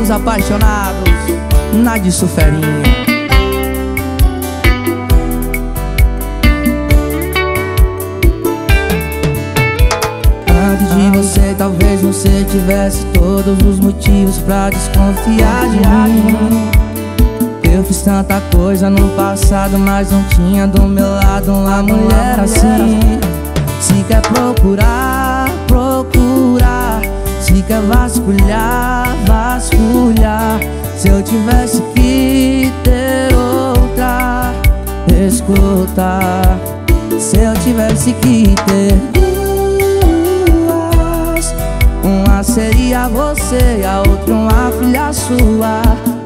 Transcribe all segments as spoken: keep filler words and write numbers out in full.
dos apaixonados, na de Suferinha. Antes de você, talvez você tivesse todos os motivos pra desconfiar de mim. Eu fiz tanta coisa no passado, mas não tinha do meu lado uma mulher assim. Se quer procurar, procurar. Se quer vasculhar, vasculhar. Se eu tivesse que ter outra, escuta. Se eu tivesse que ter duas, uma seria você e a outra uma filha sua.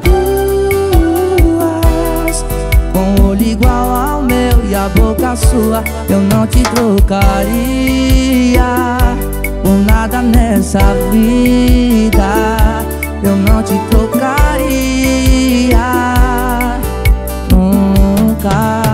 Duas, com o olho igual ao meu e a boca sua. Eu não te trocaria por nada nessa vida. Eu não te trocaria nunca.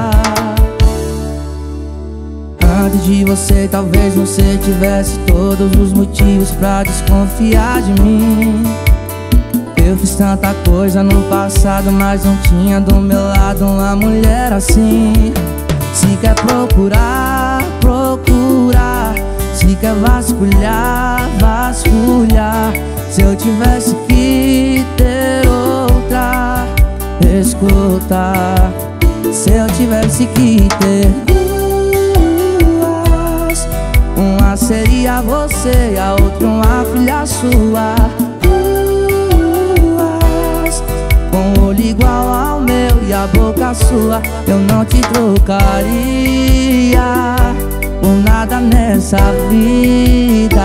Antes de você, talvez você tivesse todos os motivos pra desconfiar de mim. Eu fiz tanta coisa no passado, mas não tinha do meu lado uma mulher assim. Se quer procurar, procurar. Se quer vasculhar, vasculhar. Se eu tivesse que ter outra, escuta. Se eu tivesse que ter duas, uma seria você e a outra uma filha sua. Duas, com o olho igual ao meu e a boca sua. Eu não te trocaria por nada nessa vida.